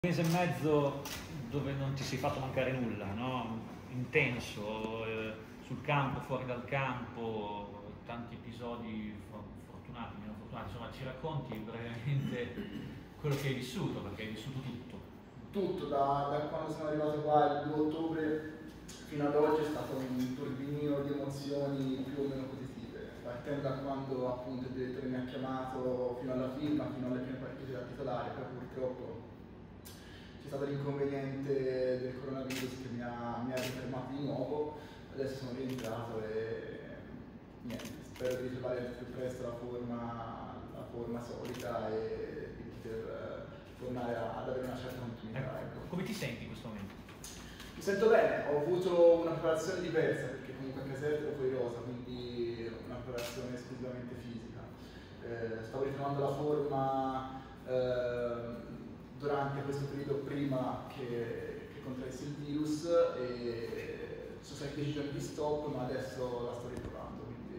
Mese e mezzo dove non ti sei fatto mancare nulla, no? Intenso, sul campo, fuori dal campo, tanti episodi fortunati, meno fortunati, insomma ci racconti brevemente quello che hai vissuto, perché hai vissuto tutto. Tutto, da quando sono arrivato qua il 2 ottobre fino ad oggi è stato un turbinio di emozioni più o meno positive, partendo da quando appunto il direttore mi ha chiamato fino alla firma, fino alle prime partite da titolare. Poi purtroppo c'è stato l'inconveniente del coronavirus che mi ha rifermato di nuovo. Adesso sono rientrato e niente, spero di ritrovare al più presto la forma solita e di poter tornare ad avere una certa continuità. Ecco. Come ti senti in questo momento? Mi sento bene, ho avuto una preparazione diversa perché comunque a Caserta ero fuori rosa, quindi una preparazione esclusivamente fisica. Stavo ritrovando la forma durante questo periodo prima che contraessi il virus e sono stati 10 giorni di stop, ma adesso la sto ritrovando, quindi